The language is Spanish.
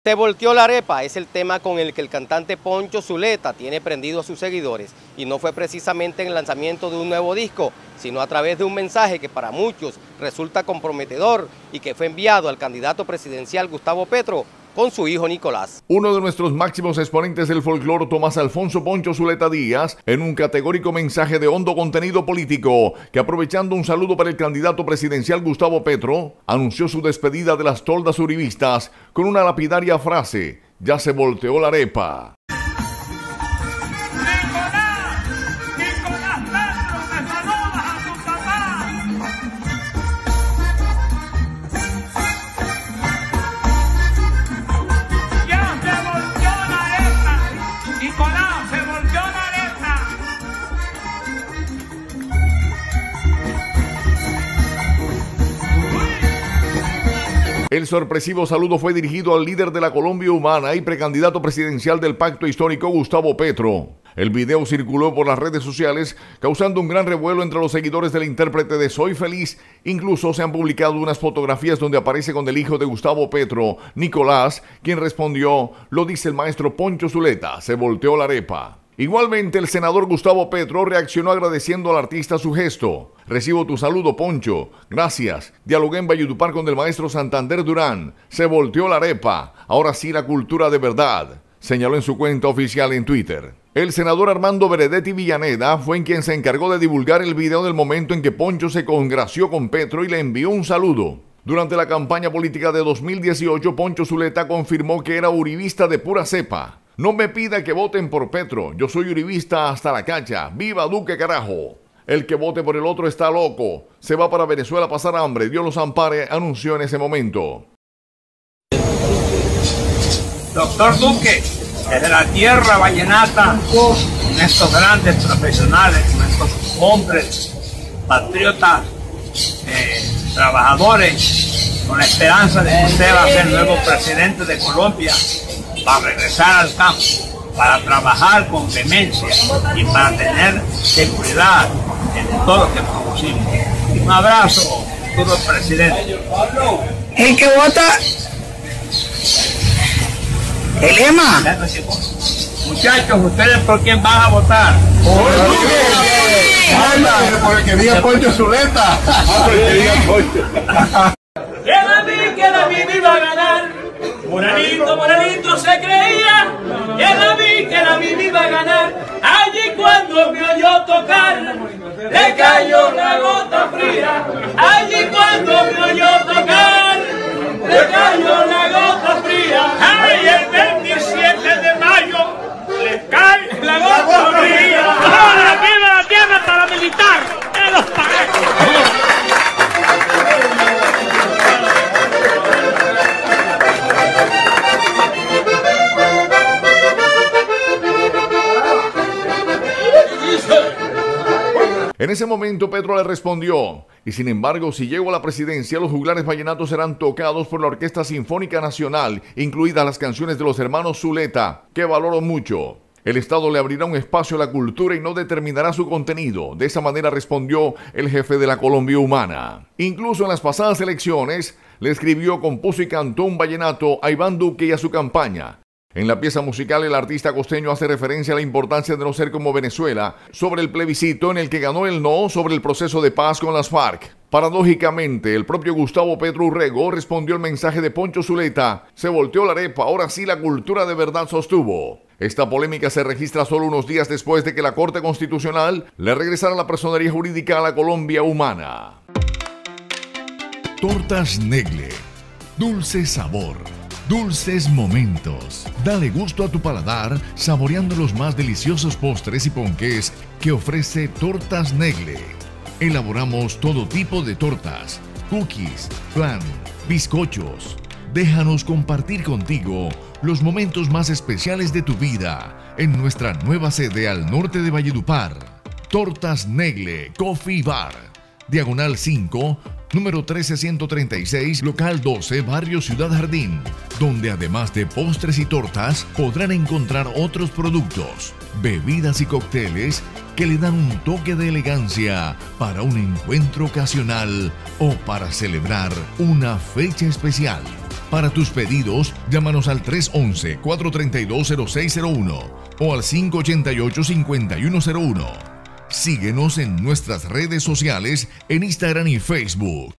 Se volteó la arepa es el tema con el que el cantante Poncho Zuleta tiene prendido a sus seguidores, y no fue precisamente en el lanzamiento de un nuevo disco, sino a través de un mensaje que para muchos resulta comprometedor y que fue enviado al candidato presidencial Gustavo Petro con su hijo Nicolás. Uno de nuestros máximos exponentes del folclore, Tomás Alfonso Poncho Zuleta Díaz, en un categórico mensaje de hondo contenido político, que aprovechando un saludo para el candidato presidencial Gustavo Petro, anunció su despedida de las toldas uribistas con una lapidaria frase: ya se volteó la arepa. El sorpresivo saludo fue dirigido al líder de la Colombia Humana y precandidato presidencial del Pacto Histórico, Gustavo Petro. El video circuló por las redes sociales, causando un gran revuelo entre los seguidores del intérprete de Soy Feliz. Incluso se han publicado unas fotografías donde aparece con el hijo de Gustavo Petro, Nicolás, quien respondió: lo dice el maestro Poncho Zuleta, se volteó la arepa. Igualmente, el senador Gustavo Petro reaccionó agradeciendo al artista su gesto. Recibo tu saludo, Poncho. Gracias. Dialogué en Valledupar con el maestro Santander Durán. Se volteó la arepa. Ahora sí la cultura de verdad, señaló en su cuenta oficial en Twitter. El senador Armando Benedetti Villaneda fue quien se encargó de divulgar el video del momento en que Poncho se congració con Petro y le envió un saludo. Durante la campaña política de 2018, Poncho Zuleta confirmó que era uribista de pura cepa. No me pida que voten por Petro, yo soy uribista hasta la cacha. ¡Viva Duque, carajo! El que vote por el otro está loco. Se va para Venezuela a pasar hambre. Dios los ampare, anunció en ese momento. Doctor Duque, desde la tierra vallenata, con estos grandes profesionales, con estos hombres patriotas, trabajadores, con la esperanza de que usted va a ser el nuevo presidente de Colombia, para regresar al campo, para trabajar con vehemencia y para tener seguridad en todo lo que producimos. Un abrazo, futuro presidente. El que vota, el EMA. Muchachos, ¿ustedes por quién van a votar? Por el que diga Poncho Zuleta. Que la vida iba a ganar. Moranito se creía que la vida iba a ganar. Allí cuando me oyó tocar, le cayó la gota fría. Allí cuando me oyó tocar, le cayó la gota fría. Ay, el 27 de mayo le cae la gota fría. Ahora viva la tierra paramilitar en los países. En ese momento Petro le respondió: y sin embargo, si llego a la presidencia, los juglares vallenatos serán tocados por la Orquesta Sinfónica Nacional, incluidas las canciones de los hermanos Zuleta, que valoro mucho. El Estado le abrirá un espacio a la cultura y no determinará su contenido. De esa manera respondió el jefe de la Colombia Humana. Incluso en las pasadas elecciones, le escribió, compuso y cantó un vallenato a Iván Duque y a su campaña. En la pieza musical, el artista costeño hace referencia a la importancia de no ser como Venezuela, sobre el plebiscito en el que ganó el no sobre el proceso de paz con las FARC. Paradójicamente, el propio Gustavo Petro Urrego respondió el mensaje de Poncho Zuleta: se volteó la arepa, ahora sí la cultura de verdad, sostuvo. Esta polémica se registra solo unos días después de que la Corte Constitucional le regresara la personería jurídica a la Colombia Humana. Tortas Negle. Dulce sabor. Dulces momentos. Dale gusto a tu paladar saboreando los más deliciosos postres y ponqués que ofrece Tortas Negle. Elaboramos todo tipo de tortas, cookies, flan, bizcochos. Déjanos compartir contigo los momentos más especiales de tu vida en nuestra nueva sede al norte de Valledupar. Tortas Negle Coffee Bar, Diagonal 5, número 13136, local 12, barrio Ciudad Jardín, donde además de postres y tortas podrán encontrar otros productos, bebidas y cócteles que le dan un toque de elegancia para un encuentro ocasional o para celebrar una fecha especial. Para tus pedidos, llámanos al 311-432-0601 o al 588-5101. Síguenos en nuestras redes sociales en Instagram y Facebook.